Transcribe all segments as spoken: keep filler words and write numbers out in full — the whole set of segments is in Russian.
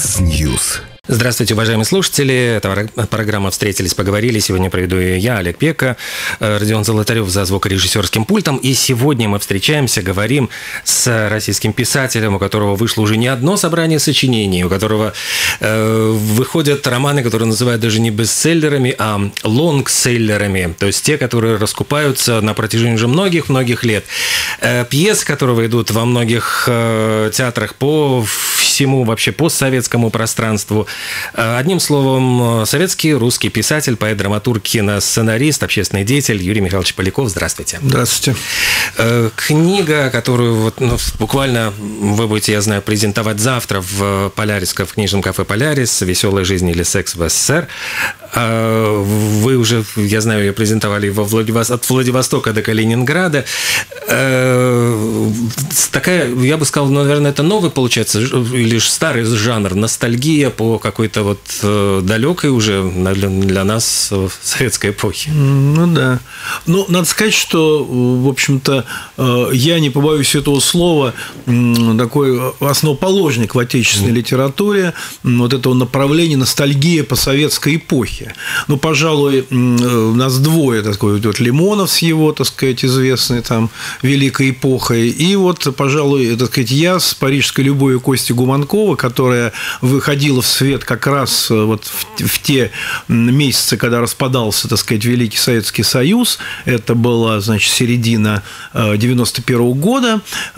Яндекс.Ньюс. Здравствуйте, уважаемые слушатели. Это программа «Встретились, поговорили». Сегодня проведу ее я, Олег Пека, Родион Золотарев за звукорежиссерским пультом. И сегодня мы встречаемся, говорим с российским писателем, у которого вышло уже не одно собрание сочинений, у которого э, выходят романы, которые называют даже не бестселлерами, а лонгселлерами. То есть те, которые раскупаются на протяжении уже многих-многих лет. Э, пьесы, которые идут во многих э, театрах по всему вообще постсоветскому пространству. Одним словом, советский русский писатель, поэт, драматург, киносценарист, общественный деятель Юрий Михайлович Поляков. Здравствуйте. Здравствуйте. Книга, которую вот, ну, буквально вы будете, я знаю, презентовать завтра в Полярис, в книжном кафе «Полярис», «Веселая жизнь или секс в СССР». Вы уже, я знаю, ее презентовали во Владивос... от Владивостока до Калининграда. Такая, я бы сказал, наверное, это новый, получается, или старый жанр, ностальгия по какой-то вот далекой уже для нас советской эпохи. Ну да. Ну, надо сказать, что, в общем-то, я не побоюсь этого слова, такой основоположник в отечественной литературе вот этого направления ностальгия по советской эпохе. Ну, пожалуй, у нас двое, такой вот Лимонов с его, так сказать, известной там великой эпохой, и вот, пожалуй, так сказать, я с «Парижской любовью» Кости Гуманкова, которая выходила в свет как раз вот в, в те месяцы, когда распадался, так сказать, Великий Советский Союз. Это была, значит, середина девяносто первого года.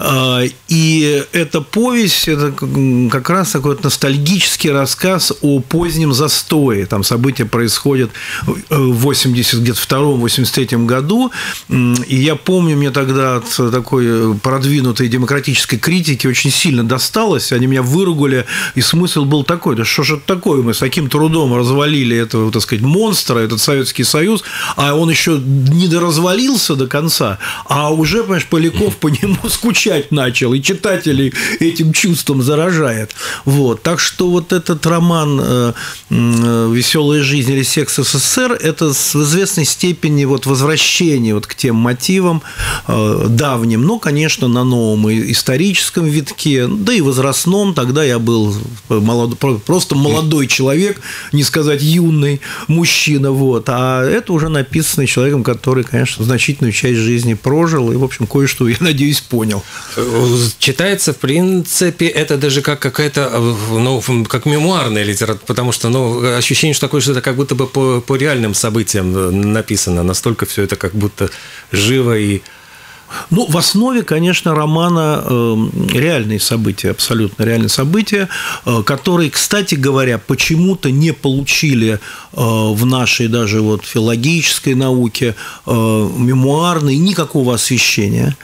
И эта повесть, это как раз такой вот ностальгический рассказ о позднем застое. Там события происходят в восемьдесят втором — восемьдесят третьем году. И я помню, мне тогда от такой продвинутой демократической критики очень сильно досталось. Они меня выругали, и смысл был такой: да что же это такое, мы с таким трудом развалили этого, так сказать, монстра, этот Советский Союз, а он еще не доразвалился до конца, а уже, понимаешь, Поляков по нему скучать начал, и читателей этим чувством заражает. Вот. Так что вот этот роман «Веселая жизнь или секс в СССР» – это в известной степени вот возвращение вот к тем мотивам давним, но, конечно, на новом историческом витке, да и возрастном. Тогда я был молодой, просто молодой человек, не сказать юный мужчина, вот. А это уже написано человеком, который, конечно, значительную часть жизни прожил и, в общем, кое-что, я надеюсь, понял. Читается, в принципе, это даже как какая-то, ну, как мемуарная литература, потому что, ну, ощущение, что такое, что это как будто бы по, по реальным событиям написано, настолько все это как будто живо и... Ну, в основе, конечно, романа реальные события, абсолютно реальные события, которые, кстати говоря, почему-то не получили в нашей даже вот филологической науке мемуарной никакого освещения.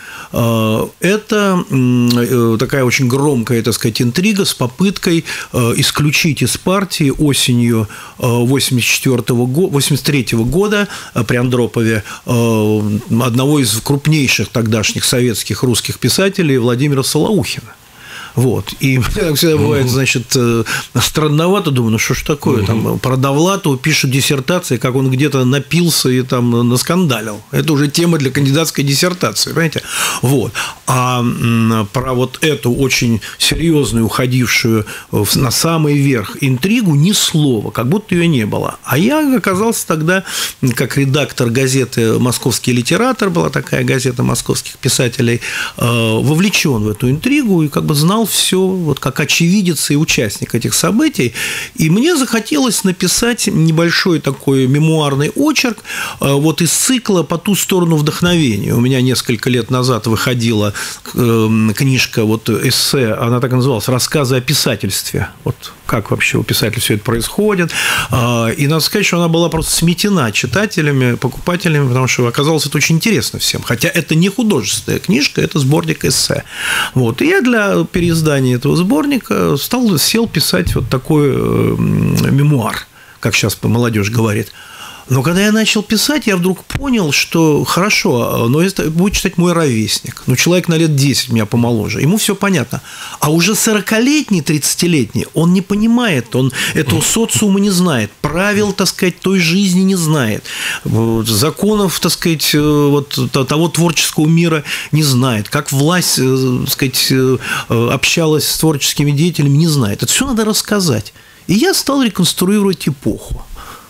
Это такая очень громкая, так сказать, интрига с попыткой исключить из партии осенью восемьдесят третьего года при Андропове одного из крупнейших тогдашних советских русских писателей Владимира Солоухина. Вот. И всегда бывает, значит, странновато, думаю, ну что ж такое, там про Довлатова пишут диссертации, как он где-то напился и там наскандалил. Это уже тема для кандидатской диссертации, понимаете? Вот. А про вот эту очень серьезную, уходившую на самый верх интригу ни слова, как будто ее не было. А я оказался тогда, как редактор газеты «Московский литератор», была такая газета московских писателей, вовлечен в эту интригу и как бы знал все, вот как очевидец и участник этих событий. И мне захотелось написать небольшой такой мемуарный очерк вот из цикла «По ту сторону вдохновения». У меня несколько лет назад выходила книжка, вот эссе, она так и называлась «Рассказы о писательстве». Вот как вообще у писателя все это происходит. И надо сказать, что она была просто сметена читателями, покупателями, потому что оказалось это очень интересно всем. Хотя это не художественная книжка, это сборник эссе. Вот. И я для переиздания этого сборника стал, сел писать вот такой мемуар, как сейчас молодежь говорит. Но когда я начал писать, я вдруг понял, что хорошо, но это будет читать мой ровесник. Ну, человек на лет десять меня помоложе. Ему все понятно. А уже сорокалетний, тридцатилетний, он не понимает, он этого социума не знает, правил, так сказать, той жизни не знает, законов, так сказать, вот того творческого мира не знает, как власть, так сказать, общалась с творческими деятелями, не знает. Это все надо рассказать. И я стал реконструировать эпоху.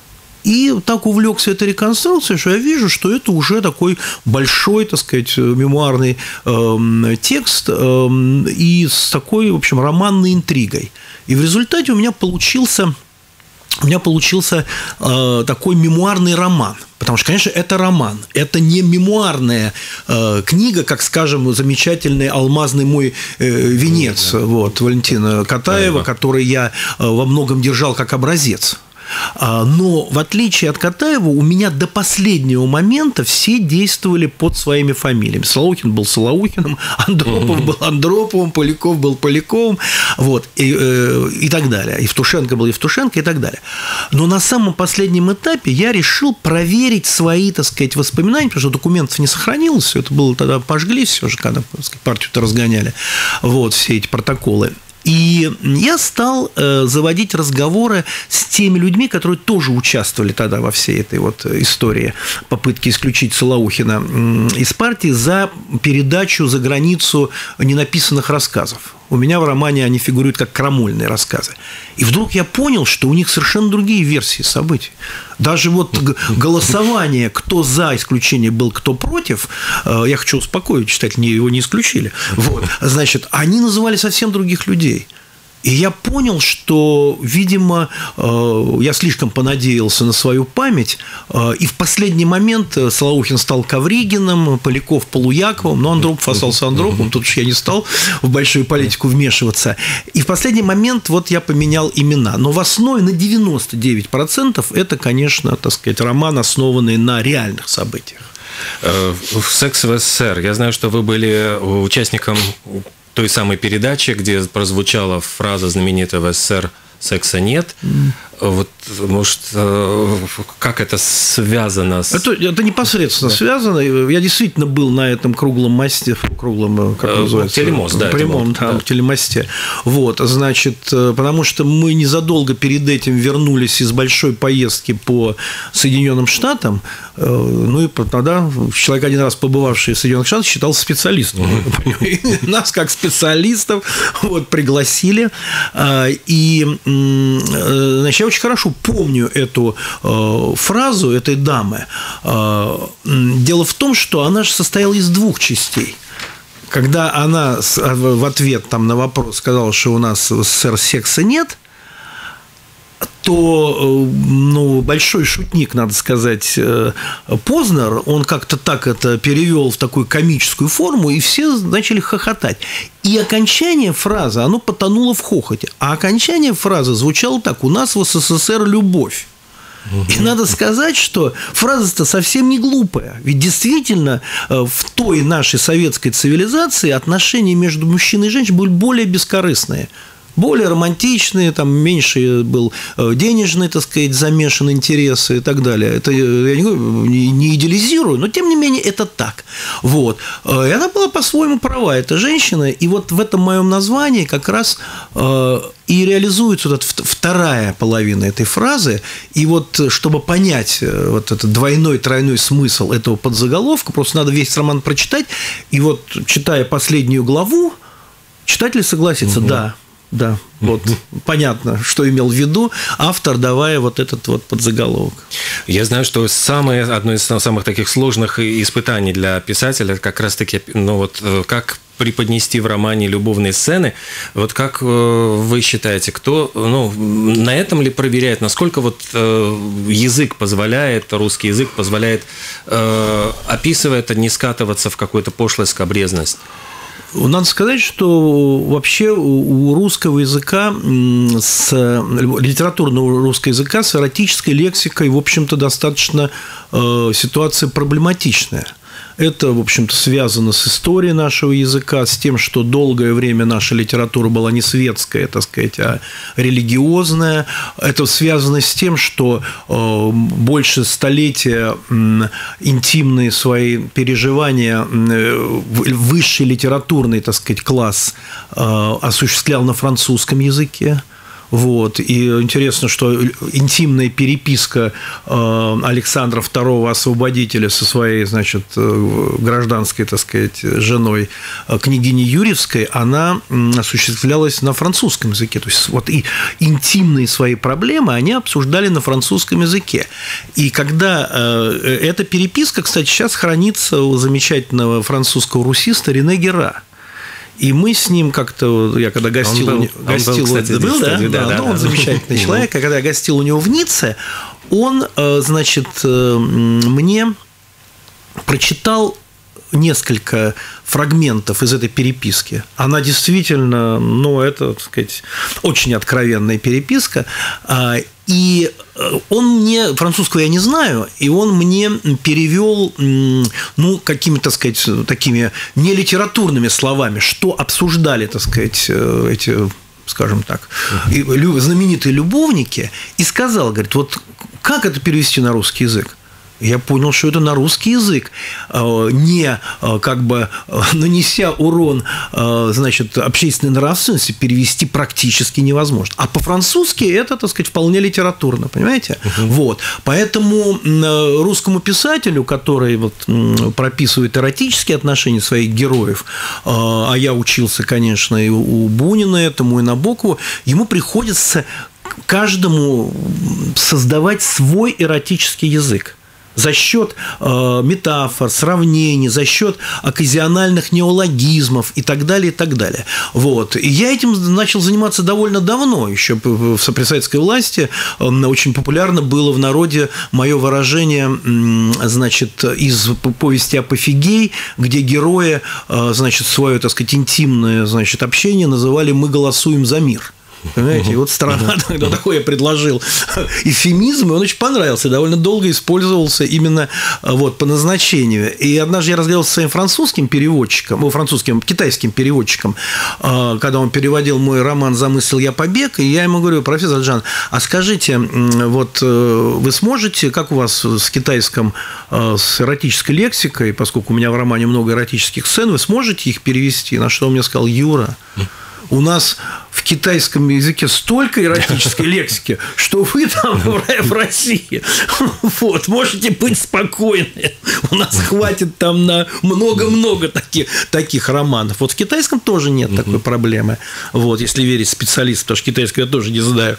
И так увлекся этой реконструкцией, что я вижу, что это уже такой большой, так сказать, мемуарный э, текст э, и с такой, в общем, романной интригой. И в результате у меня получился, у меня получился э, такой мемуарный роман. Потому что, конечно, это роман. Это не мемуарная э, книга, как, скажем, замечательный «Алмазный мой э, венец» вот, Валентина Катаева, да, который я э, во многом держал как образец. Но, в отличие от Катаева, у меня до последнего момента все действовали под своими фамилиями. Солоухин был Солоухиным, Андропов был Андроповым, Поляков был Поляковым, вот, и, и так далее. Евтушенко был Евтушенко и так далее. Но на самом последнем этапе я решил проверить свои, так сказать, воспоминания, потому что документов не сохранилось. Это было тогда, пожгли все же, когда, так сказать, партию-то разгоняли. Вот, все эти протоколы. И я стал э, заводить разговоры с теми людьми, которые тоже участвовали тогда во всей этой вот истории попытки исключить Солоухина из партии за передачу за границу ненаписанных рассказов. У меня в романе они фигурируют как крамольные рассказы. И вдруг я понял, что у них совершенно другие версии событий. Даже вот голосование, кто за исключение был, кто против, я хочу успокоить читателей, его не исключили. Вот. Значит, они называли совсем других людей. И я понял, что, видимо, я слишком понадеялся на свою память, и в последний момент Солоухин стал Ковригиным, Поляков – Полуяковым, но Андропов остался Андроповым, тут уж я не стал в большую политику вмешиваться. И в последний момент вот я поменял имена. Но в основе на девяносто девять процентов это, конечно, так сказать, роман, основанный на реальных событиях. «Секс в СССР». Я знаю, что вы были участником той самой передачи, где прозвучала фраза знаменитая «в СССР секса нет». Mm. Вот, может, как это связано с... Это, это непосредственно да. связано. Я действительно был на этом круглом мосте, круглом, как называется? Телемост, да. Прямом, там, да. телемосте. Вот, значит, потому что мы незадолго перед этим вернулись из большой поездки по Соединенным Штатам, ну и тогда человек, один раз побывавший в Соединенных Штатах, считался специалистом. Mm-hmm. Нас, как специалистов, вот, пригласили. И, значит, я очень хорошо помню эту э, фразу этой дамы. Э, дело в том, что она же состояла из двух частей. Когда она в ответ там, на вопрос сказала, что у нас в СССР секса нет, то ну, большой шутник, надо сказать, Познер, он как-то так это перевел в такую комическую форму, и все начали хохотать. И окончание фразы, оно потонуло в хохоте. А окончание фразы звучало так: «У нас в СССР любовь». И надо сказать, что фраза-то совсем не глупая. Ведь действительно в той нашей советской цивилизации отношения между мужчиной и женщиной были более бескорыстные. Более романтичные, там меньше был денежный, так сказать, замешан интересы и так далее. Это я не, не идеализирую, но тем не менее это так. Вот. И она была по-своему права, эта женщина. И вот в этом моем названии как раз и реализуется вот эта вторая половина этой фразы. И вот чтобы понять вот этот двойной, тройной смысл этого подзаголовка, просто надо весь роман прочитать. И вот, читая последнюю главу, читатель согласится, угу. да. Да, вот понятно, что имел в виду автор, давая вот этот вот подзаголовок. Я знаю, что самое, одно из самых таких сложных испытаний для писателя как раз-таки, ну вот, как преподнести в романе любовные сцены. Вот как вы считаете, кто, ну, на этом ли проверяет, насколько вот язык позволяет, русский язык позволяет, описывая это, не скатываться в какую-то пошлость, скабрезность? Надо сказать, что вообще у русского языка, с литературного русского языка с эротической лексикой, в общем-то, достаточно ситуация проблематичная. Это, в общем-то, связано с историей нашего языка, с тем, что долгое время наша литература была не светская, так сказать, а религиозная. Это связано с тем, что больше столетия интимные свои переживания высший литературный, так сказать, класс осуществлял на французском языке. Вот. И интересно, что интимная переписка Александра второго Освободителя со своей, значит, гражданской, так сказать, женой, княгиней Юрьевской, она осуществлялась на французском языке. То есть вот и интимные свои проблемы они обсуждали на французском языке. И когда эта переписка, кстати, сейчас хранится у замечательного французского русиста Рене Гера. И мы с ним как-то, я когда гостил, он был, гостил он был, кстати, был, да, да, да, да, да, он да. замечательный человек, а когда я гостил у него в Ницце, он, значит, мне прочитал несколько фрагментов из этой переписки. Она действительно, ну, это, так сказать, очень откровенная переписка. И он мне, французского я не знаю, и он мне перевел, ну, какими-то, так сказать, такими нелитературными словами, что обсуждали, так сказать, эти, скажем так, знаменитые любовники, и сказал, говорит, вот как это перевести на русский язык? Я понял, что это на русский язык, не как бы нанеся урон, значит, общественной нравственности, перевести практически невозможно. А по-французски это, так сказать, вполне литературно, понимаете? Uh-huh. Вот. Поэтому русскому писателю, который вот прописывает эротические отношения своих героев, а я учился, конечно, и у Бунина этому, и Набокову, ему приходится каждому создавать свой эротический язык. За счет э, метафор, сравнений, за счет оказиональных неологизмов и так далее, и так далее. Вот. И я этим начал заниматься довольно давно. Еще при советской власти очень популярно было в народе мое выражение, значит, из повести «Апофигей», где герои, значит, свое, так сказать, интимное, значит, общение называли «мы голосуем за мир». Понимаете, и вот страна, когда такой я предложил эвфемизм, и он очень понравился, довольно долго использовался именно вот по назначению. И однажды я разговаривал со своим французским переводчиком, ну, французским, китайским переводчиком, когда он переводил мой роман «Замыслил я побег», и я ему говорю: профессор Джан, а скажите, вот вы сможете, как у вас с китайским, с эротической лексикой, поскольку у меня в романе много эротических сцен, вы сможете их перевести? На что он мне сказал: Юра, у нас в китайском языке столько эротической лексики, что вы там в России вот, можете быть спокойны. У нас хватит там на много-много таких, таких романов. Вот в китайском тоже нет такой проблемы. Вот, если верить специалистам, потому что китайского я тоже не знаю.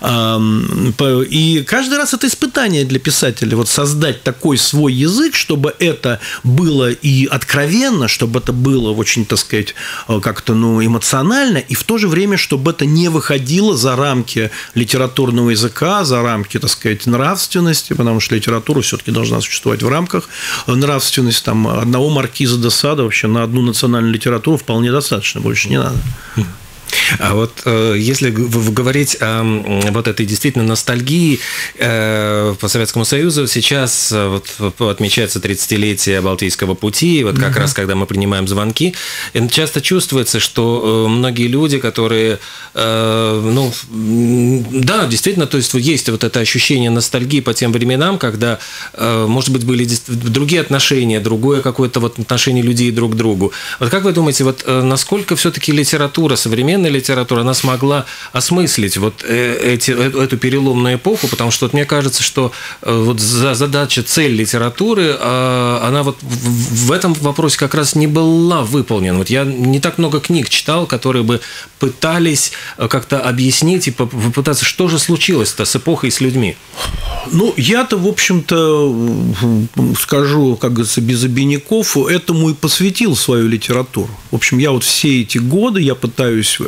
И каждый раз это испытание для писателя. Вот создать такой свой язык, чтобы это было и откровенно, чтобы это было очень, так сказать, как-то, ну, эмоционально, и в то же время, чтобы это не выходило за рамки литературного языка, за рамки, так сказать, нравственности, потому что литература все-таки должна существовать в рамках нравственности. Там одного маркиза де Сада вообще на одну национальную литературу вполне достаточно, больше не надо. А вот э, если говорить о вот этой действительно ностальгии э, по Советскому Союзу, сейчас вот отмечается тридцатилетие Балтийского пути, вот как mm-hmm. раз когда мы принимаем звонки, часто чувствуется, что многие люди, которые, э, ну, да, действительно, то есть есть вот это ощущение ностальгии по тем временам, когда, э, может быть, были другие отношения, другое какое-то вот отношение людей друг к другу. Вот как вы думаете, вот насколько все-таки литература, современная литература, она смогла осмыслить вот эти, эту переломную эпоху, потому что вот мне кажется, что вот задача, цель литературы, она вот в этом вопросе как раз не была выполнена. Вот я не так много книг читал, которые бы пытались как-то объяснить и попытаться, что же случилось-то с эпохой и с людьми. Ну, я-то, в общем-то, скажу, как говорится, без обиняков, этому и посвятил свою литературу. В общем, я вот все эти годы, я пытаюсь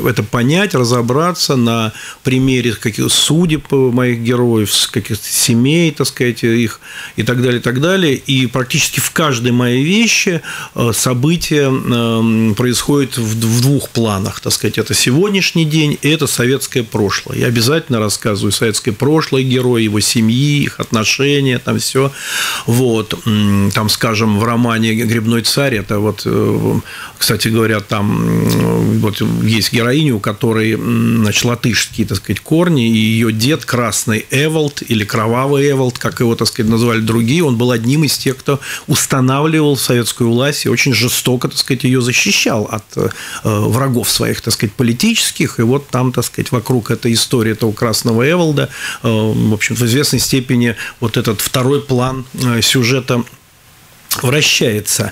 это понять, разобраться на примере каких судеб моих героев, каких-то семей, так сказать, их и так далее, и так далее. И практически в каждой моей вещи события происходят в двух планах, так сказать. Это сегодняшний день, и это советское прошлое. Я обязательно рассказываю советское прошлое героя, его семьи, их отношения, там все. Вот. Там, скажем, в романе «Грибной царь», это вот, кстати говоря, там вот есть героиня, у которой, значит, латышские, так сказать, корни, и ее дед, Красный Эволд или Кровавый Эволд, как его, так сказать, называли другие, он был одним из тех, кто устанавливал советскую власть и очень жестоко, так сказать, ее защищал от врагов своих, так сказать, политических. И вот там, так сказать, вокруг этой истории этого Красного Эволда, в общем, в известной степени вот этот второй план сюжета вращается.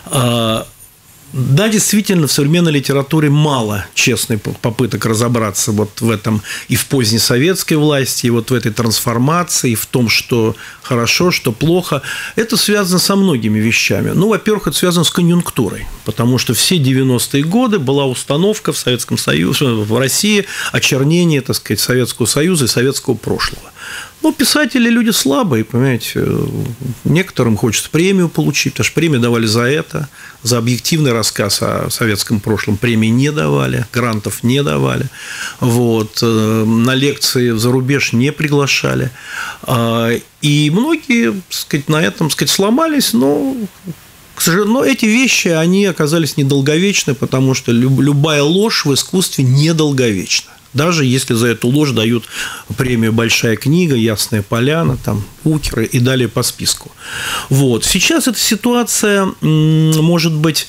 Да, действительно, в современной литературе мало честных попыток разобраться вот в этом и в поздней советской власти, и вот в этой трансформации, и в том, что хорошо, что плохо. Это связано со многими вещами. Ну, во-первых, это связано с конъюнктурой, потому что все девяностые годы была установка в Советском Союзе, в России очернение, так сказать, Советского Союза и советского прошлого. Ну, писатели люди слабые, понимаете, некоторым хочется премию получить, потому что премию давали за это, за объективный рассказ о советском прошлом премии не давали, грантов не давали, вот, на лекции за рубеж не приглашали, и многие, так сказать, на этом, так сказать, сломались, но... К сожалению, но эти вещи, они оказались недолговечны, потому что любая ложь в искусстве недолговечна. Даже если за эту ложь дают премию «Большая книга», «Ясная поляна», там, «Укеры» и далее по списку. Вот. Сейчас эта ситуация может быть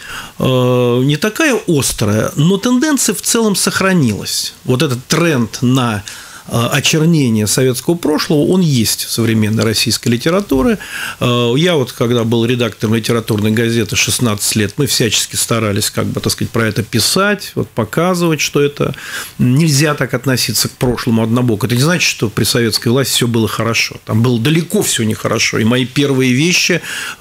не такая острая, но тенденция в целом сохранилась. Вот этот тренд на очернение советского прошлого, он есть в современной российской литературе. Я вот, когда был редактором литературной газеты шестнадцать лет, мы всячески старались, как бы, так сказать, про это писать, вот, показывать, что это нельзя так относиться к прошлому однобоко. Это не значит, что при советской власти все было хорошо. Там было далеко все нехорошо. И мои первые вещи,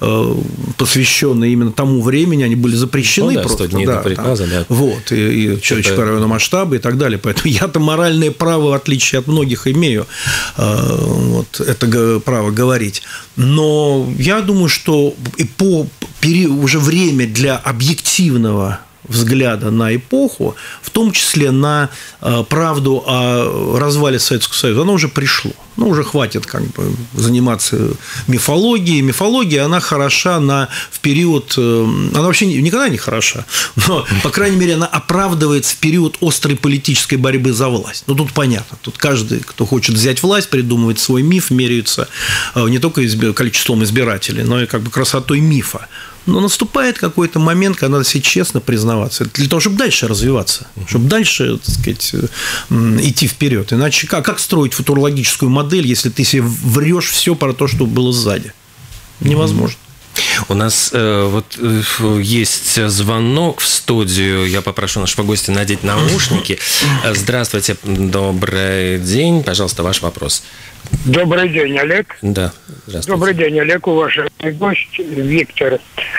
посвященные именно тому времени, они были запрещены. Ну, да, просто. сто дней до приказа, да. Вот. И, и человеческого районного масштаба и так далее. Поэтому я-то моральное право, в отличие от многих, имею вот, это право говорить. Но я думаю, что и по уже время для объективного взгляда на эпоху, в том числе на правду о развале Советского Союза, оно уже пришло. Ну, уже хватит как бы заниматься мифологией. Мифология, она хороша на, в период... Она вообще никогда не хороша, но, по крайней мере, она оправдывается в период острой политической борьбы за власть. Ну, тут понятно. Тут каждый, кто хочет взять власть, придумывает свой миф, меряется не только количеством избирателей, но и как бы красотой мифа. Но наступает какой-то момент, когда надо себе честно признаваться, для того, чтобы дальше развиваться, чтобы дальше, так сказать, идти вперед. Иначе как, как строить футурологическую модель, если ты себе врешь все про то, что было сзади? Невозможно. У нас э, вот э, есть звонок в студию. Я попрошу нашего гостя надеть наушники. Здравствуйте, добрый день. Пожалуйста, ваш вопрос. Добрый день, Олег. Да, здравствуйте. Добрый день, Олег, уважаемый гость Виктор.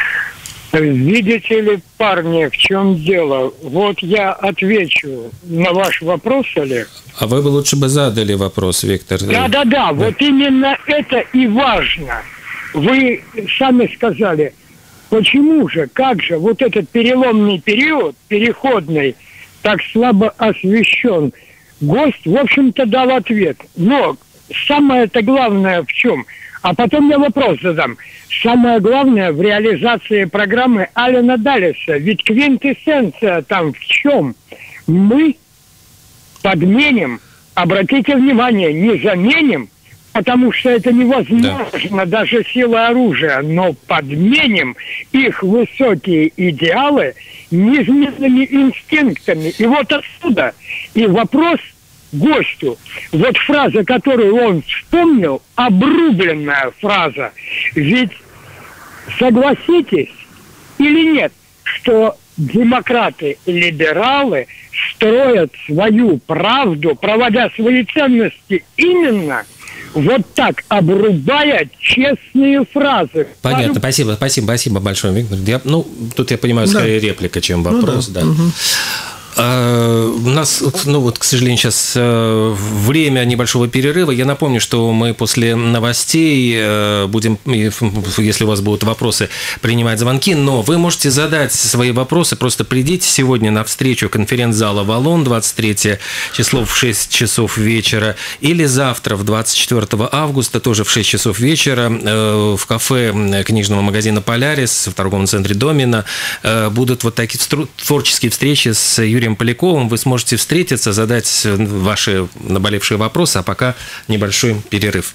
Видите ли, парни, в чем дело? Вот я отвечу на ваш вопрос, Олег. А вы бы лучше бы задали вопрос, Виктор. Да-да-да, да. Вот именно это и важно. Вы сами сказали, почему же, как же вот этот переломный период, переходный, так слабо освещен? Гость, в общем-то, дал ответ. Но самое-то главное в чем? А потом я вопрос задам. Самое главное в реализации программы Алена Даллеса. Ведь квинтэссенция там в чем? Мы подменим, обратите внимание, не заменим, потому что это невозможно, да, даже силой оружия, но подменим их высокие идеалы низменными инстинктами. И вот отсюда и вопрос гостю. Вот фраза, которую он вспомнил, обрубленная фраза. Ведь согласитесь или нет, что демократы и либералы строят свою правду, проводя свои ценности именно вот так, обрубая честные фразы. Понятно, Пару... спасибо, спасибо, спасибо большое, Виктор. Я, ну, тут я понимаю, скорее да. реплика, чем вопрос. Ну, да. Да. Угу. У нас, ну вот, к сожалению, сейчас время небольшого перерыва. Я напомню, что мы после новостей будем, если у вас будут вопросы, принимать звонки, но вы можете задать свои вопросы, просто придите сегодня на встречу конференц-зала «Авалон», двадцать третье число в шесть часов вечера, или завтра в двадцать четвёртого августа, тоже в шесть часов вечера, в кафе книжного магазина «Полярис» в торговом центре «Домина» будут вот такие творческие встречи с Юрием Поляковым. Вы сможете встретиться, задать ваши наболевшие вопросы, а пока небольшой перерыв.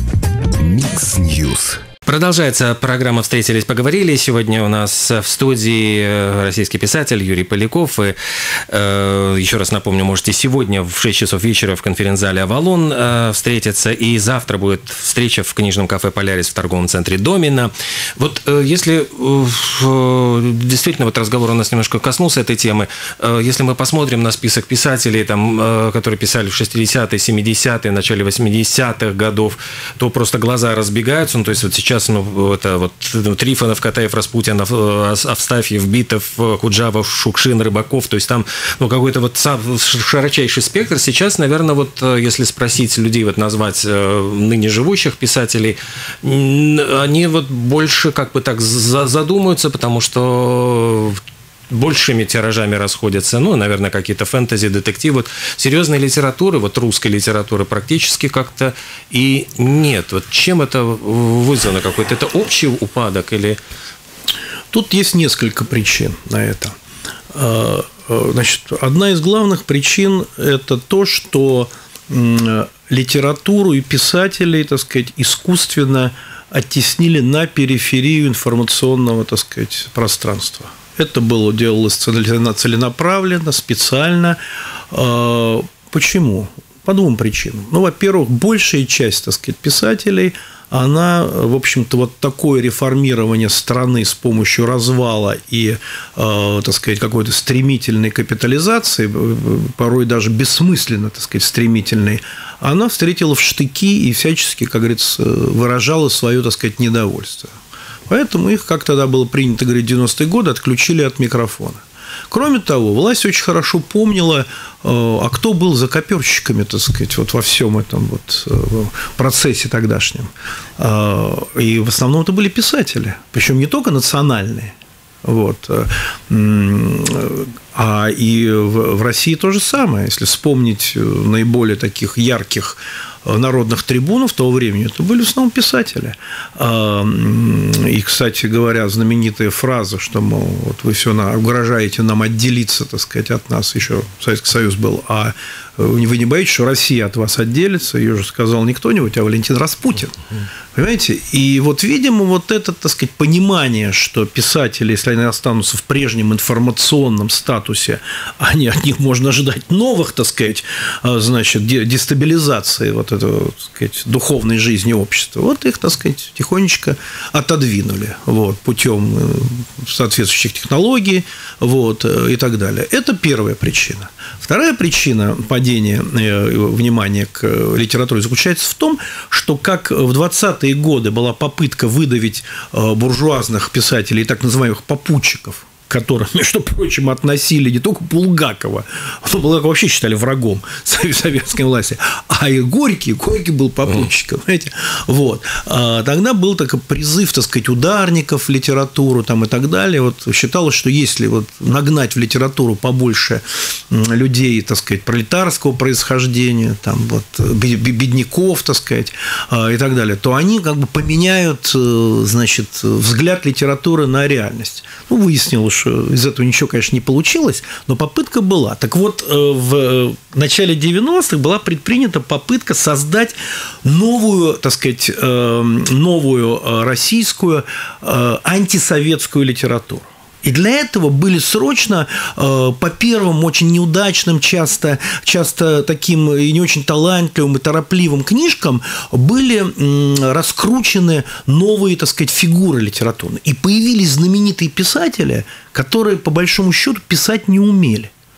Микс Ньюс. Продолжается программа «Встретились, поговорили». Сегодня у нас в студии российский писатель Юрий Поляков. И э, еще раз напомню, можете сегодня в шесть часов вечера в конференц-зале «Авалон» э, встретиться. И завтра будет встреча в книжном кафе «Полярис» в торговом центре «Домина». Вот э, если э, действительно вот разговор у нас немножко коснулся этой темы, э, если мы посмотрим на список писателей, там, э, которые писали в шестидесятые, семидесятые, начале восьмидесятых годов, то просто глаза разбегаются. Ну, то есть вот сейчас ну, это вот Трифонов, Катаев, Распутин, Австафьев, Битов, Куджавов, Шукшин, Рыбаков, то есть там ну, какой-то вот широчайший спектр. Сейчас, наверное, вот если спросить людей, вот назвать ныне живущих писателей, они вот больше как бы так задумаются, потому что большими тиражами расходятся, ну, наверное, какие-то фэнтези, детективы. Вот серьезной литературы, вот русской литературы практически как-то и нет. Вот чем это вызвано какой-то? Это общий упадок или... Тут есть несколько причин на это. Значит, одна из главных причин – это то, что литературу и писателей, так сказать, искусственно оттеснили на периферию информационного, так сказать, пространства. Это было делалось целенаправленно, специально. Почему? По двум причинам. Ну, во-первых, большая часть, так сказать, писателей, она, в общем-то, вот такое реформирование страны с помощью развала и, так сказать, какой-то стремительной капитализации, порой даже бессмысленно, так сказать, стремительной, она встретила в штыки и всячески, как говорится, выражала свое, так сказать, недовольство. Поэтому их, как тогда было принято говорить, в девяностые годы отключили от микрофона. Кроме того, власть очень хорошо помнила, а кто был за копёрщиками, так сказать, вот во всем этом вот процессе тогдашнем. И в основном это были писатели, причем не только национальные. Вот. А и в России то же самое. Если вспомнить наиболее таких ярких народных трибунов того времени, это были в основном писатели. И, кстати говоря, знаменитая фраза, что, мол, вот вы все угрожаете нам отделиться, так сказать, от нас, еще Советский Союз был, а вы не боитесь, что Россия от вас отделится? Ее же сказал не кто-нибудь, а Валентин Распутин. Понимаете? И вот, видимо, вот это, так сказать, понимание, что писатели, если они останутся в прежнем информационном статусе, они, от них можно ожидать новых, так сказать, значит, дестабилизации вот этого, так сказать, духовной жизни общества. Вот их, так сказать, тихонечко отодвинули вот, путем соответствующих технологий вот, и так далее. Это первая причина. Вторая причина падения внимания к литературе заключается в том, что как в двадцатые годы была попытка выдавить буржуазных писателей, так называемых попутчиков, которых, между прочим, относили не только Булгакова, но Булгакова вообще считали врагом советской власти, а и Горький, Горький был попутчиком, знаете, вот. Тогда был такой призыв, так сказать, ударников в литературу там, и так далее. Вот считалось, что если вот нагнать в литературу побольше людей, так сказать, пролетарского происхождения, там, вот, бедняков, так сказать, и так далее, то они как бы поменяют, значит, взгляд литературы на реальность. Ну, выяснилось, что из этого ничего, конечно, не получилось, но попытка была. Так вот, в начале девяностых была предпринята попытка создать новую, так сказать, новую российскую антисоветскую литературу. И для этого были срочно по первым очень неудачным, часто, часто таким и не очень талантливым и торопливым книжкам были раскручены новые, так сказать, фигуры литературные. И появились знаменитые писатели, которые, по большому счету, писать не умели.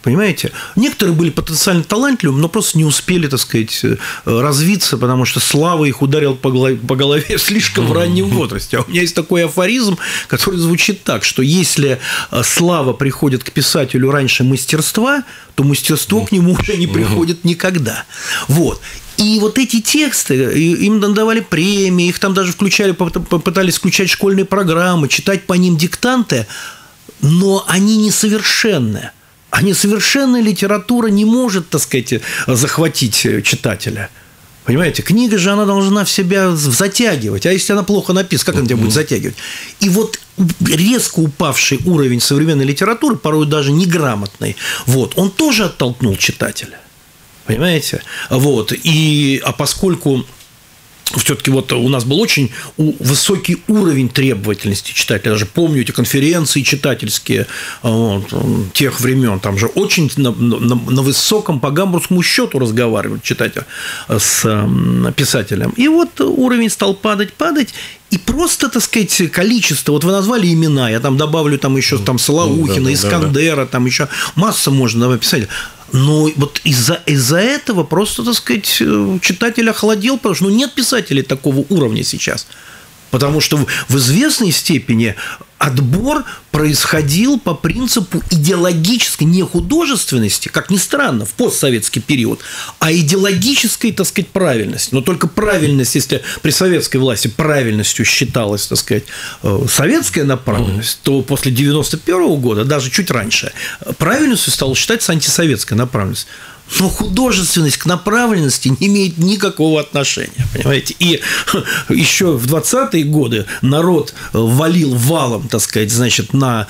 Понимаете? Некоторые были потенциально талантливыми, но просто не успели, так сказать, развиться, потому что слава их ударила по голове, по голове слишком в раннем возрасте. А у меня есть такой афоризм, который звучит так, что если слава приходит к писателю раньше мастерства, то мастерство к нему уже не приходит никогда. Вот. И вот эти тексты, им давали премии, их там даже включали, попытались включать школьные программы, читать по ним диктанты, но они несовершенны. А несовершенная литература не может, так сказать, захватить читателя. Понимаете? Книга же, она должна в себя затягивать. А если она плохо написана, как она тебя будет затягивать? И вот резко упавший уровень современной литературы, порой даже неграмотный, вот, он тоже оттолкнул читателя. Понимаете? Вот. И, а поскольку все-таки вот у нас был очень высокий уровень требовательности читателя. Я даже помню эти конференции читательские вот, тех времен. Там же очень на, на, на высоком по гамбургскому счету разговаривали читатель с писателем. И вот уровень стал падать, падать. И просто, так сказать, количество, вот вы назвали имена, я там добавлю там еще там Солоухина, да, Искандера, да, да. Там еще масса можно написать. Но вот из-за из-за этого просто, так сказать, читатель охладел, потому что ну, нет писателей такого уровня сейчас. Потому что в известной степени отбор происходил по принципу идеологической не художественности, как ни странно, в постсоветский период, а идеологической, так сказать, правильности. Но только правильность, если при советской власти правильностью считалась, так сказать, советская направленность, то после девяносто первого года, даже чуть раньше, правильностью стала считаться антисоветская направленность. Но художественность к направленности не имеет никакого отношения, понимаете? И еще в двадцатые годы народ валил валом, так сказать, значит, на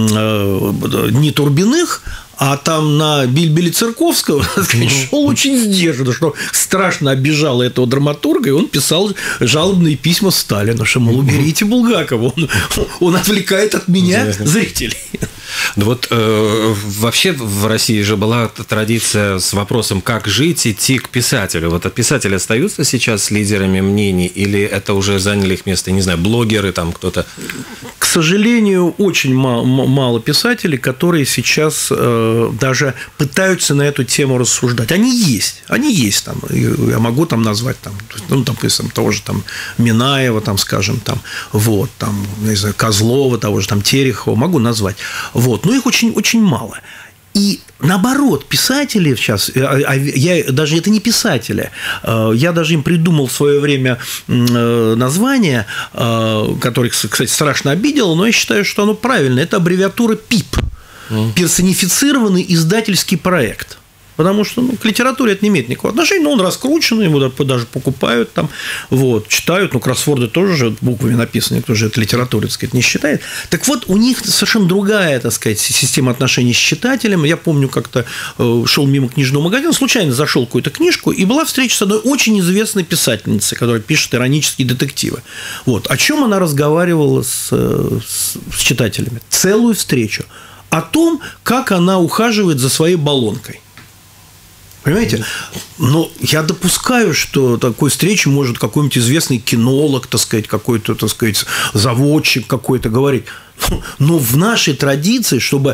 не Турбиных, а там на Бильбили-Церковского шел очень сдержанно, что страшно обижало этого драматурга, и он писал жалобные письма Сталину, что, мол, уберите Булгакова, он, он отвлекает от меня зрителей. Да вот э, вообще в России же была традиция с вопросом, как жить, идти к писателю. Вот от писателей остаются сейчас лидерами мнений, или это уже заняли их место, не знаю, блогеры, там кто-то? К сожалению, очень мало, мало писателей, которые сейчас э, даже пытаются на эту тему рассуждать. Они есть, они есть там. Я могу там назвать там, ну, допустим, того же там Минаева, там, скажем, там, вот, там, не знаю, Козлова, того же там Терехова, могу назвать. Вот, но их очень, очень мало. И наоборот, писатели сейчас, я, даже это не писатели, я даже им придумал в свое время название, которое, кстати, страшно обидело, но я считаю, что оно правильное. Это аббревиатура ПИП – персонифицированный издательский проект. Потому что ну, к литературе это не имеет никакого отношения, но он раскрученный, его даже покупают, там, вот, читают, ну, кроссворды тоже же буквами написаны, никто же это литературой, так сказать, не считает. Так вот, у них совершенно другая, так сказать, система отношений с читателем. Я помню, как-то шел мимо книжного магазина, случайно зашел какую-то книжку, и была встреча с одной очень известной писательницей, которая пишет иронические детективы. Вот. О чем она разговаривала с, с, с читателями? Целую встречу. О том, как она ухаживает за своей баллонкой. Понимаете? Но я допускаю, что такой встречи может какой-нибудь известный кинолог, так сказать, какой-то, так сказать, заводчик какой-то говорить. Но в нашей традиции, чтобы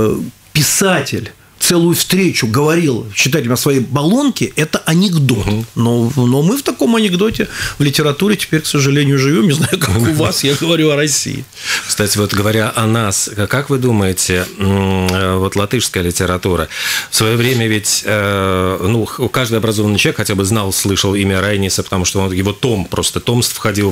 писатель целую встречу говорил читателям о своей баллонке, это анекдот. Угу. Но, но мы в таком анекдоте в литературе теперь, к сожалению, живем. Не знаю, как у вас, я говорю о России. Кстати, вот говоря о нас, как вы думаете, вот латышская литература, в свое время ведь, ну, каждый образованный человек хотя бы знал, слышал имя Райниса, потому что он, его том, просто томств входил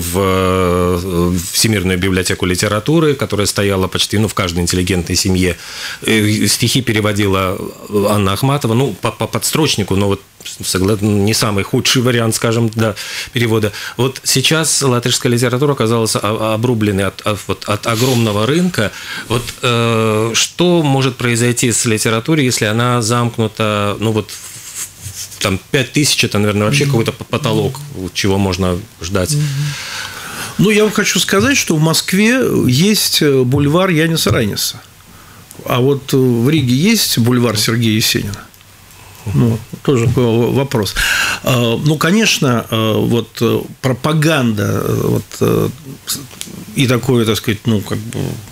в Всемирную библиотеку литературы, которая стояла почти, ну, в каждой интеллигентной семье. Стихи переводила Анна Ахматова, ну, по, по подстрочнику, но вот не самый худший вариант, скажем, да, перевода. Вот сейчас латышская литература оказалась обрубленной от, от, от огромного рынка. Вот э, что может произойти с литературой, если она замкнута, ну, вот там пять тысяч, это, наверное, вообще какой-то потолок, чего можно ждать? Ну, я вам хочу сказать, что в Москве есть бульвар Яниса Райниса. А вот в Риге есть бульвар Сергея Есенина? Ну, тоже вопрос. Ну, конечно, вот пропаганда вот, и такое, так сказать, ну, как бы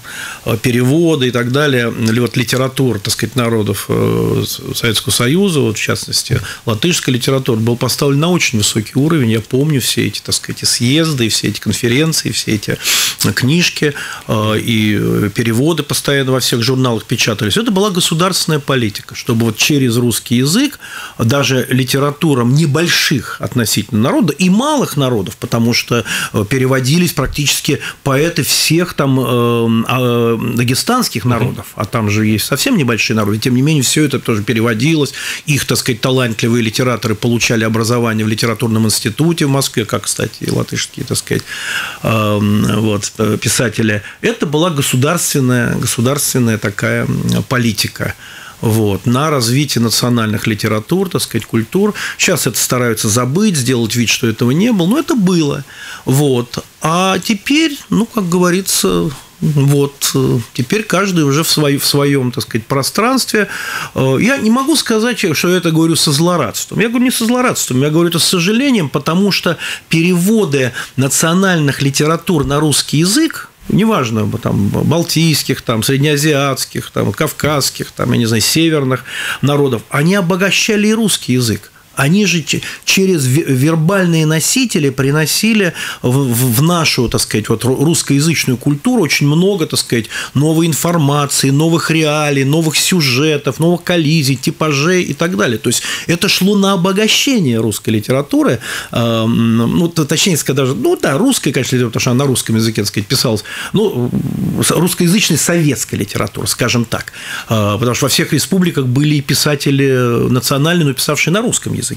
переводы и так далее, или вот литература, так сказать, народов Советского Союза, вот в частности, латышская литература, был поставлен на очень высокий уровень. Я помню все эти, так сказать, съезды, и все эти конференции, все эти книжки и переводы постоянно во всех журналах печатались. Это была государственная политика, чтобы вот через русский язык даже литературам небольших относительно народа и малых народов, потому что переводились практически поэты всех там э, дагестанских народов, а там же есть совсем небольшие народы, тем не менее все это тоже переводилось, их, так сказать, талантливые литераторы получали образование в литературном институте в Москве, как, кстати, и латышские, так сказать, э, вот, писатели. Это была государственная, государственная такая политика. Вот, на развитие национальных литератур, так сказать, культур. Сейчас это стараются забыть, сделать вид, что этого не было, но это было. Вот. А теперь, ну, как говорится, вот, теперь каждый уже в, свой, в своем, так сказать, пространстве. Я не могу сказать, что я это говорю со злорадством. Я говорю не со злорадством, я говорю это с сожалением, потому что переводы национальных литератур на русский язык, неважно, там, балтийских, там, среднеазиатских, там, кавказских, там, я не знаю, северных народов, они обогащали и русский язык. Они же через вербальные носители приносили в нашу, так сказать, вот русскоязычную культуру очень много, так сказать, новой информации, новых реалий, новых сюжетов, новых коллизий, типажей и так далее. То есть это шло на обогащение русской литературы, ну, точнее сказать, даже, ну да, русская, конечно, литература, потому что она на русском языке, так сказать, писалась, ну, русскоязычной советской литературы, скажем так, потому что во всех республиках были и писатели национальные, но писавшие на русском языке.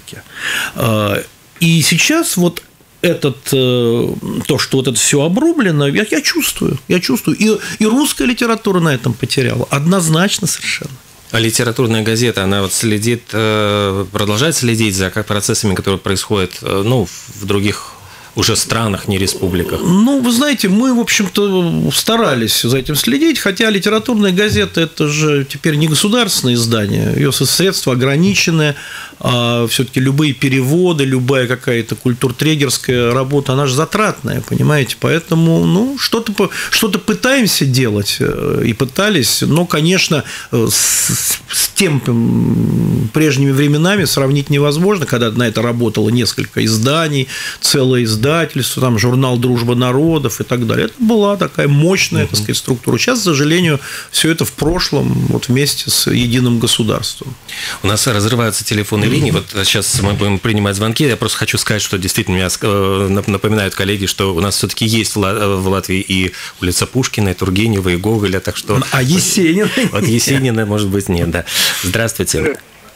И сейчас вот этот, то, что вот это все обрублено, я, я чувствую, я чувствую. И, и русская литература на этом потеряла. Однозначно совершенно. А литературная газета, она вот следит, продолжает следить за процессами, которые происходят, ну, в других уже странах, не республиках? Ну, вы знаете, мы, в общем-то, старались за этим следить, хотя литературная газета – это же теперь не государственное издание, ее средства ограничены, а все-таки любые переводы, любая какая-то культуртрегерская работа, она же затратная, понимаете, поэтому, ну, что-то, что-то пытаемся делать и пытались, но, конечно, с, с тем прежними временами сравнить невозможно, когда на это работало несколько изданий, целое издание, издательство, там, журнал «Дружба народов» и так далее. Это была такая мощная, так сказать, структура. Сейчас, к сожалению, все это в прошлом, вот вместе с единым государством. У нас разрываются телефонные линии. Вот сейчас мы будем принимать звонки. Я просто хочу сказать, что действительно меня напоминают коллеги, что у нас все-таки есть в Латвии и улица Пушкина, и Тургенева, и Гоголя, так что... А Есенина? Вот Есенина, может быть, нет, да. Здравствуйте.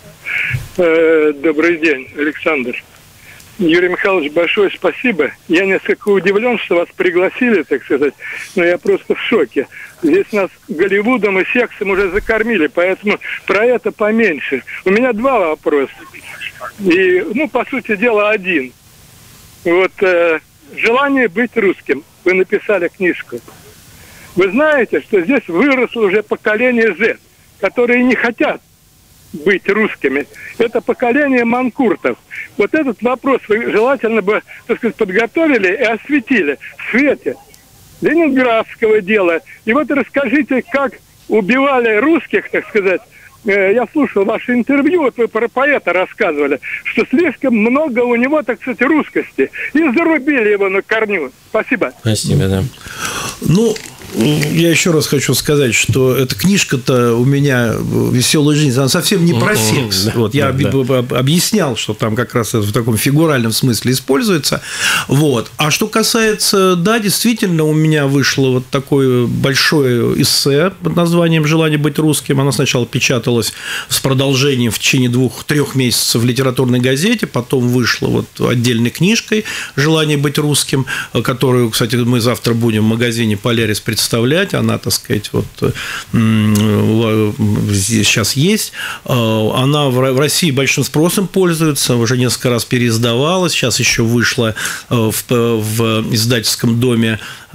Добрый день, Александр. Юрий Михайлович, большое спасибо. Я несколько удивлен, что вас пригласили, так сказать, но я просто в шоке. Здесь нас Голливудом и сексом уже закормили, поэтому про это поменьше. У меня два вопроса. И, ну, по сути дела, один. Вот э, желание быть русским. Вы написали книжку. Вы знаете, что здесь выросло уже поколение Z, которые не хотят быть русскими. Это поколение манкуртов. Вот этот вопрос вы желательно бы, так сказать, подготовили и осветили в свете ленинградского дела. И вот расскажите, как убивали русских, так сказать. Я слушал ваше интервью, вот вы про поэта рассказывали, что слишком много у него, так сказать, русскости. И зарубили его на корню. Спасибо. Спасибо, да. Ну, я еще раз хочу сказать, что эта книжка-то у меня «Веселая жизнь», она совсем не про секс. Да, вот, я да, да. объяснял, что там как раз это в таком фигуральном смысле используется. Вот. А что касается, да, действительно, у меня вышло вот такое большое эссе под названием «Желание быть русским». Оно сначала печаталось с продолжением в течение двух-трех месяцев в литературной газете, потом вышло вот отдельной книжкой «Желание быть русским», которую, кстати, мы завтра будем в магазине «Полярис» представлять. Она, так сказать, вот сейчас есть. Она в России большим спросом пользуется, уже несколько раз переиздавалась, сейчас еще вышла в, в издательском доме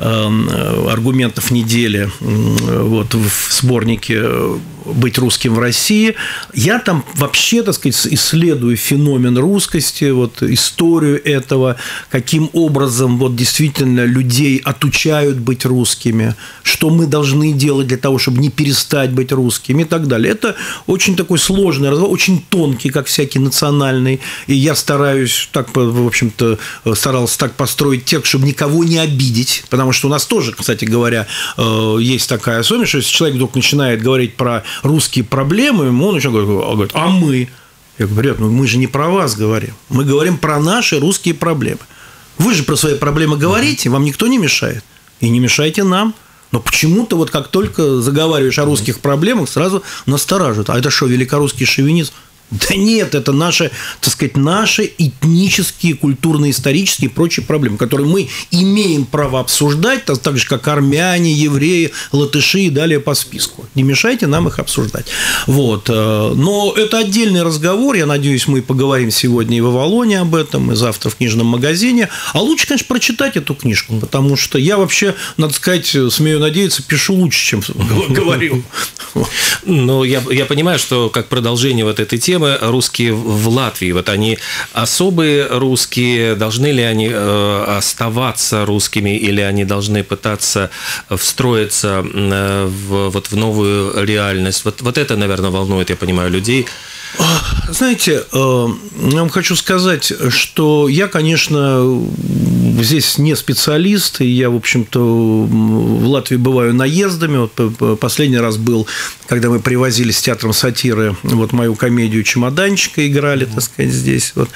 аргументов недели вот, в сборнике «Быть русским в России». Я там вообще, так сказать, исследую феномен русскости, вот, историю этого, каким образом вот, действительно людей отучают быть русскими, что мы должны делать для того, чтобы не перестать быть русскими и так далее. Это очень такой сложный разговор, очень тонкий, как всякий национальный, и я стараюсь так, в общем-то, старался так построить текст, чтобы никого не обидеть, потому что у нас тоже, кстати говоря, есть такая особенность, что если человек вдруг начинает говорить про русские проблемы, ему он начинает говорить, а мы? Я говорю, ребят, ну мы же не про вас говорим, мы говорим про наши русские проблемы. Вы же про свои проблемы говорите, вам никто не мешает, и не мешайте нам. Но почему-то вот как только заговариваешь о русских проблемах, сразу настораживают. А это что, великорусский шовинизм? Да нет, это наши, так сказать, наши этнические, культурные, исторические и прочие проблемы, которые мы имеем право обсуждать, так же, как армяне, евреи, латыши и далее по списку. Не мешайте нам их обсуждать. Вот. Но это отдельный разговор. Я надеюсь, мы поговорим сегодня и в Авалоне об этом, и завтра в книжном магазине. А лучше, конечно, прочитать эту книжку, потому что я вообще, надо сказать, смею надеяться, пишу лучше, чем говорю. Ну, я, я понимаю, что как продолжение вот этой темы, русские в Латвии, вот они особые русские, должны ли они оставаться русскими или они должны пытаться встроиться в, вот, в новую реальность? Вот, вот это, наверное, волнует, я понимаю, людей. Знаете, я вам хочу сказать, что я, конечно, здесь не специалист, и я, в общем-то, в Латвии бываю наездами. Вот последний раз был, когда мы привозили с театром сатиры вот мою комедию «Чемоданчика», играли, так сказать, здесь. Вот.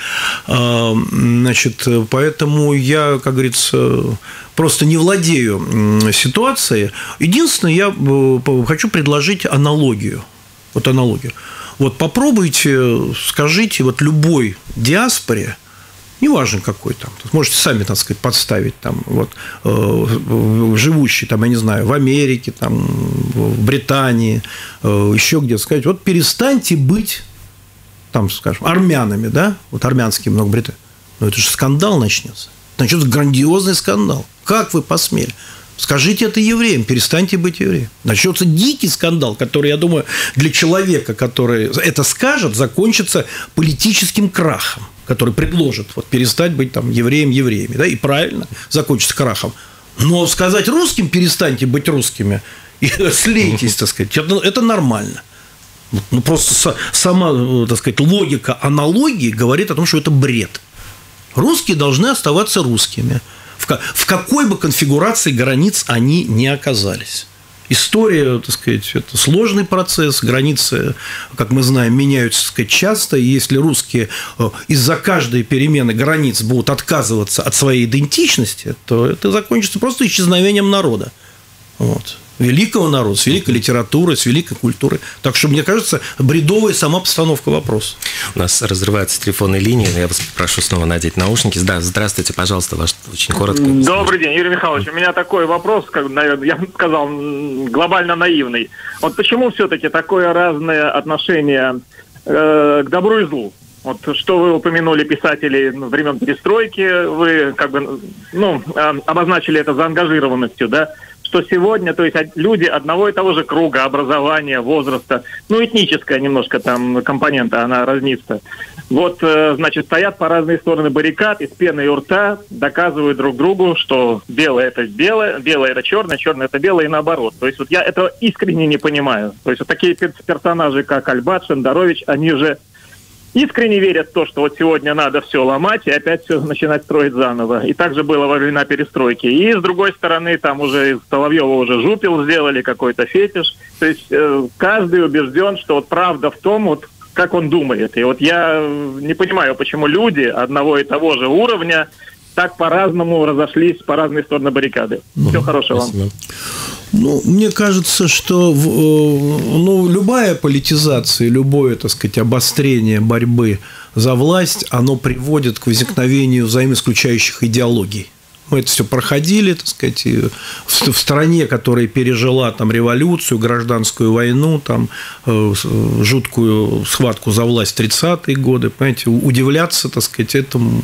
Значит, поэтому я, как говорится, просто не владею ситуацией. Единственное, я хочу предложить аналогию. Вот аналогию. Вот попробуйте, скажите вот любой диаспоре, неважно какой там, можете сами, так сказать, подставить там, вот, э, живущий там, я не знаю, в Америке, там, в Британии, э, еще где-то, сказать, вот перестаньте быть, там, скажем, армянами, да, вот армянские много британцев, но это же скандал начнется, начнется грандиозный скандал, как вы посмели? Скажите это евреям, перестаньте быть евреем. Начнется дикий скандал, который, я думаю, для человека, который это скажет, закончится политическим крахом, который предложит вот, перестать быть там, евреем евреями. Да, и правильно, закончится крахом. Но сказать русским перестаньте быть русскими и слейтесь, так сказать, это, это нормально. Ну, просто сама, так сказать, логика аналогии говорит о том, что это бред. Русские должны оставаться русскими. В какой бы конфигурации границ они ни оказались. История, так сказать, это сложный процесс, границы, как мы знаем, меняются, так сказать, часто, и если русские из-за каждой перемены границ будут отказываться от своей идентичности, то это закончится просто исчезновением народа. Вот. Великого народа, с великой литературой, с великой культурой. Так что, мне кажется, бредовая сама постановка вопроса. У нас разрываются телефонные линии, но я вас прошу снова надеть наушники. Да, здравствуйте, пожалуйста, ваш очень коротко. Добрый день, Юрий Михайлович. У меня такой вопрос, как, наверное, я бы сказал, глобально наивный. Вот почему все-таки такое разное отношение э, к добру и злу? Вот что вы упомянули писателей времен перестройки, вы как бы, ну, обозначили это заангажированностью, да? Что сегодня, то есть люди одного и того же круга, образования, возраста, ну, этническая немножко там компонента, она разнится. Вот, значит, стоят по разные стороны баррикад, из пены и у рта доказывают друг другу, что белое – это белое, белое – это черное, черное – это белое и наоборот. То есть вот я этого искренне не понимаю. То есть вот такие персонажи, как Альбат, Шендарович, они же искренне верят в то, что вот сегодня надо все ломать и опять все начинать строить заново. И так же было во времена перестройки. И с другой стороны, там уже из Соловьева уже жупел сделали, какой-то фетиш. То есть э, каждый убежден, что вот правда в том, вот как он думает. И вот я не понимаю, почему люди одного и того же уровня так по-разному разошлись по разные стороны баррикады. Всего хорошего вам. Ну, мне кажется, что ну, любая политизация, любое, так сказать, обострение борьбы за власть, оно приводит к возникновению взаимоисключающих идеологий. Мы это все проходили, так сказать, в стране, которая пережила там революцию, гражданскую войну, там, жуткую схватку за власть в тридцатые годы. Понимаете, удивляться, так сказать, этому,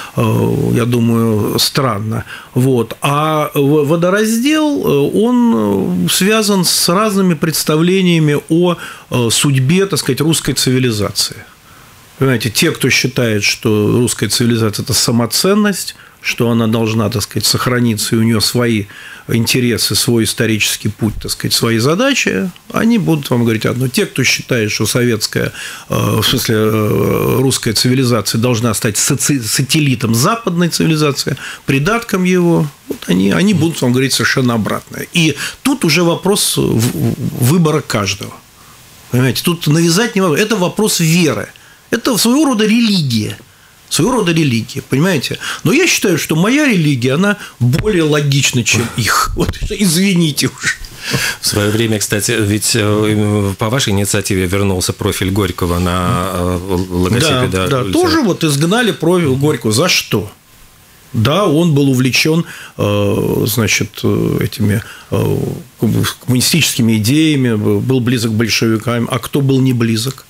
я думаю, странно. Вот. А водораздел, он связан с разными представлениями о судьбе, так сказать, русской цивилизации. Понимаете, те, кто считает, что русская цивилизация – это самоценность, что она должна, так сказать, сохраниться, и у нее свои интересы, свой исторический путь, так сказать, свои задачи, они будут вам говорить одно. Те, кто считает, что советская, в смысле, русская цивилизация должна стать сателлитом западной цивилизации, придатком его, вот они, они будут вам говорить совершенно обратное. И тут уже вопрос выбора каждого. Понимаете, тут навязать не возможно. Это вопрос веры. Это своего рода религия. Своего рода религия, понимаете? Но я считаю, что моя религия, она более логична, чем их. Вот извините уж. В свое время, кстати, ведь по вашей инициативе вернулся профиль Горького на логотипе. Да, да, да. Тоже вот изгнали профиль Горького. За что? Да, он был увлечен, значит, этими коммунистическими идеями, был близок к большевикам. А кто был не близок?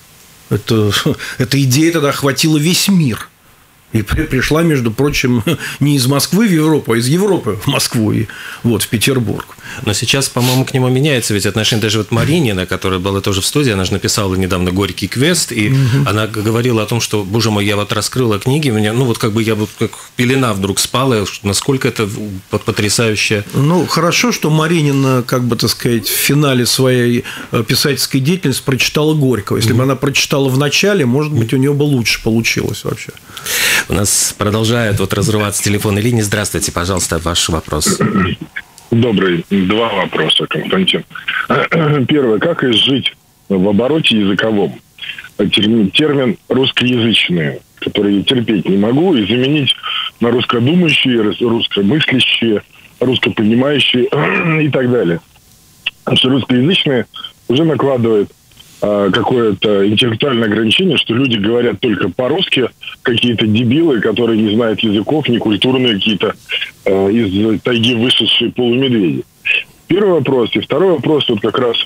Это, эта идея тогда охватила весь мир. И пришла, между прочим, не из Москвы в Европу, а из Европы в Москву и вот, в Петербург. Но сейчас, по-моему, к нему меняется ведь отношение. Даже вот Маринина, которая была тоже в студии, она же написала недавно «Горький квест», и угу. она говорила о том, что, боже мой, я вот раскрыла книги, у меня, ну, вот как бы я вот как пелена вдруг спала, насколько это потрясающе. Ну, хорошо, что Маринина, как бы, так сказать, в финале своей писательской деятельности прочитала Горького. Если угу. бы она прочитала в начале, может быть, у нее бы лучше получилось вообще. У нас продолжают вот разрываться телефонные линии. Здравствуйте, пожалуйста, ваш вопрос. Добрый. Два вопроса, Константин. Первое. Как изжить в обороте языковом термин, термин «русскоязычные», который я терпеть не могу, и заменить на русскодумающие, русскомыслящие, русскопонимающие и так далее. Потому что русскоязычные уже накладывает какое-то интеллектуальное ограничение, что люди говорят только по-русски, какие-то дебилы, которые не знают языков, некультурные какие-то э, из тайги вышедшие полумедведи. Первый вопрос. И второй вопрос, вот как раз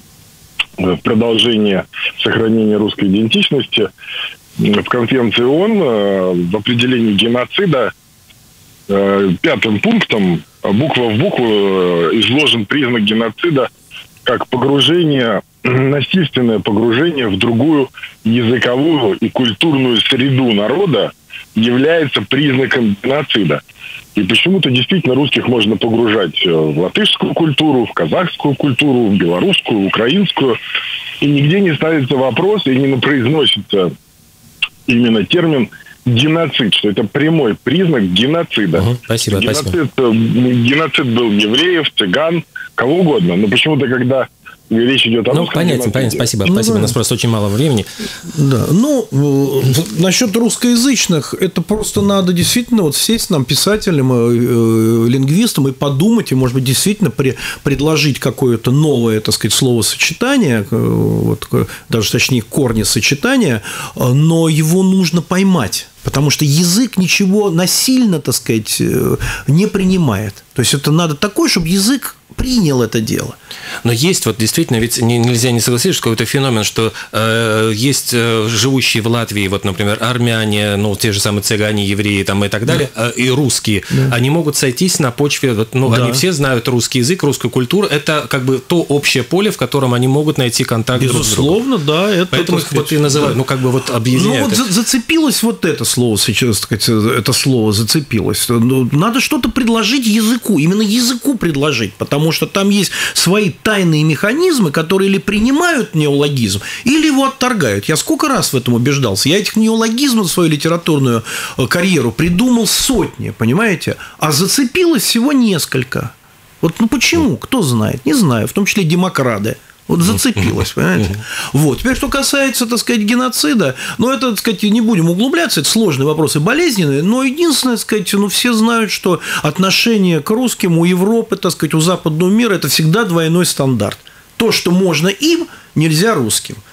в продолжение сохранения русской идентичности. В Конвенции ООН э, в определении геноцида э, пятым пунктом, буква в букву, э, изложен признак геноцида как погружение, насильственное погружение в другую языковую и культурную среду народа является признаком геноцида. И почему-то действительно русских можно погружать в латышскую культуру, в казахскую культуру, в белорусскую, в украинскую. И нигде не ставится вопрос, и не произносится именно термин геноцид, что это прямой признак геноцида. Угу, спасибо, геноцид, спасибо. Геноцид был евреев, цыган, кого угодно. Но почему-то, когда речь идет о русском. Ну, понятно, понятно, спасибо. Ну, спасибо, да. У нас просто очень мало времени. Да, ну, насчет русскоязычных, это просто надо действительно вот сесть нам, писателям, лингвистам, и подумать, и, может быть, действительно при, предложить какое-то новое, так сказать, словосочетание, вот, даже, точнее, корни сочетания, но его нужно поймать. Потому что язык ничего насильно, так сказать, не принимает. То есть это надо такой, чтобы язык принял это дело. Но есть вот действительно, ведь нельзя не согласиться, что какой-то феномен, что э, есть живущие в Латвии, вот, например, армяне, ну, те же самые цыгане, евреи там, и так далее, да. э, и русские, да. они могут сойтись на почве, вот, ну, да. они все знают русский язык, русскую культуру, это как бы то общее поле, в котором они могут найти контакт друг с другом. Безусловно, да. Это, поэтому их вот и называют, да. ну, как бы вот объединяют. Ну, вот зацепилось вот это слово сейчас, так сказать, это слово зацепилось. Надо что-то предложить языку, именно языку предложить, потому что там есть свои тайные механизмы, которые или принимают неологизм, или его отторгают. Я сколько раз в этом убеждался. Я этих неологизмов в свою литературную карьеру придумал сотни, понимаете? А зацепилось всего несколько. Вот ну почему? Кто знает? Не знаю. В том числе демократы. Вот зацепилось, понимаете? Вот. Теперь, что касается, так сказать, геноцида, ну, это, так сказать, не будем углубляться, это сложные вопросы, болезненные, но единственное, так сказать, ну, все знают, что отношение к русским у Европы, так сказать, у западного мира – это всегда двойной стандарт. То, что можно им, нельзя русским.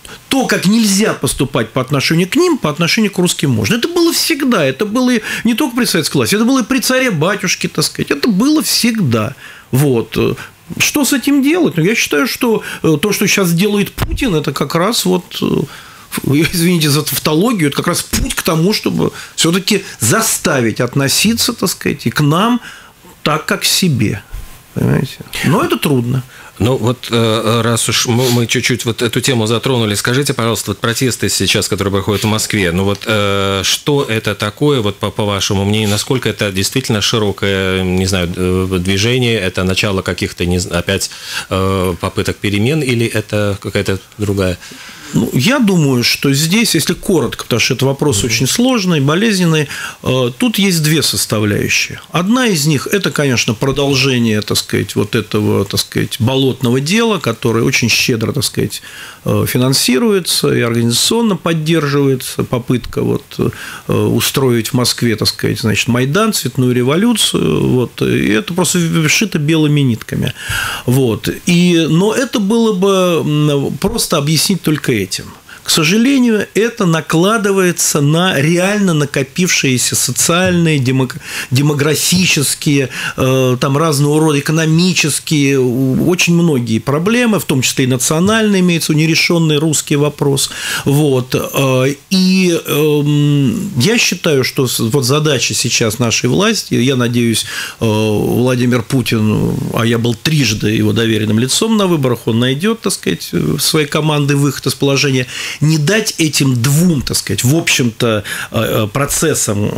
то, как нельзя поступать по отношению к ним, по отношению к русским можно. Это было всегда. Это было и не только при советской власти, это было и при царе-батюшке, так сказать. Это было всегда. Вот. Что с этим делать? Ну, я считаю, что то, что сейчас делает Путин, это как раз вот, извините за тавтологию, это как раз путь к тому, чтобы все-таки заставить относиться, так сказать, и к нам так, как к себе. Понимаете? Но это трудно. Ну вот раз уж мы чуть-чуть вот эту тему затронули, скажите, пожалуйста, вот протесты сейчас, которые проходят в Москве, ну вот что это такое, вот по, по вашему мнению, насколько это действительно широкое, не знаю, движение, это начало каких-то, не знаю, опять попыток перемен, или это какая-то другая? Ну, я думаю, что здесь, если коротко, потому что это вопрос mm-hmm. очень сложный, болезненный, тут есть две составляющие. Одна из них – это, конечно, продолжение, так сказать, вот этого, так сказать, болотного дела, которое очень щедро, так сказать, финансируется и организационно поддерживается, попытка вот устроить в Москве, так сказать, значит, Майдан, цветную революцию, вот, и это просто шито белыми нитками. Вот. И, но это было бы просто объяснить только этим. К сожалению, это накладывается на реально накопившиеся социальные, демографические, там разного рода экономические, очень многие проблемы, в том числе и национальные, имеется нерешенный русский вопрос. Вот. И я считаю, что вот задача сейчас нашей власти, я надеюсь, Владимир Путин, а я был трижды его доверенным лицом на выборах, он найдет, так сказать, своей команды выход из положения, не дать этим двум, так сказать, в общем-то, процессам,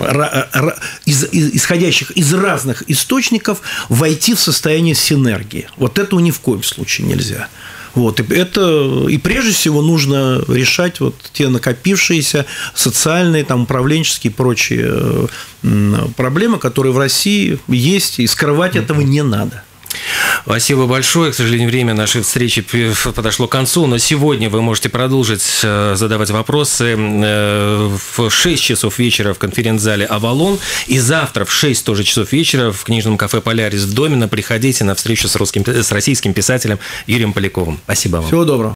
исходящих из разных источников, войти в состояние синергии. Вот этого ни в коем случае нельзя. Вот, и, это, и прежде всего нужно решать вот те накопившиеся социальные, там, управленческие и прочие проблемы, которые в России есть, и скрывать этого не надо. Спасибо большое. К сожалению, время нашей встречи подошло к концу, но сегодня вы можете продолжить задавать вопросы в шесть часов вечера в конференц-зале «Авалон», и завтра в шесть тоже часов вечера в книжном кафе «Полярис» в Домино. Приходите на встречу с, русским, с российским писателем Юрием Поляковым. Спасибо вам. Всего доброго.